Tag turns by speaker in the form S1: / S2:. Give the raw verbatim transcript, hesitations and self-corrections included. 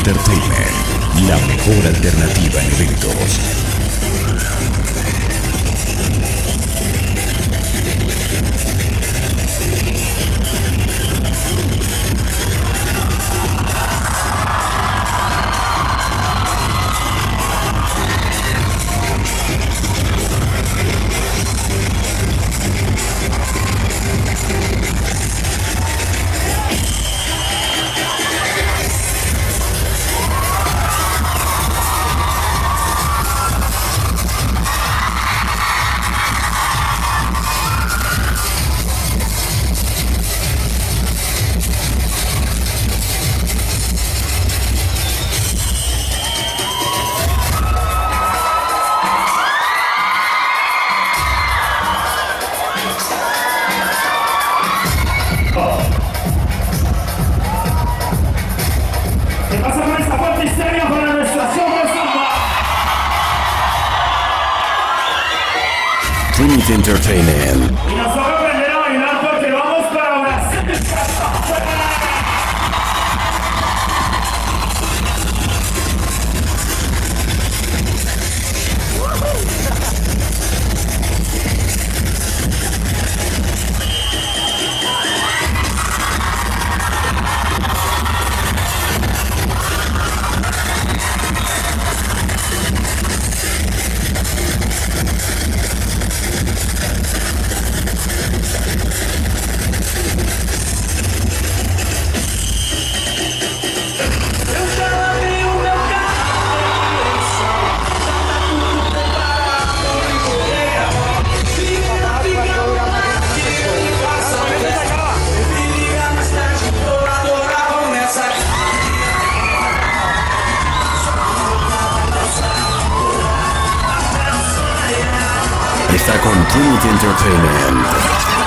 S1: Entertainment, la mejor alternativa en eventos.
S2: ¿Qué pasa con esta fuerte histeria para nuestra Super Samba?
S1: Trinity Entertainment.
S2: Y nos va a aprender a bailar porque vamos para Brasil.
S1: Está con Trinity Entertainment.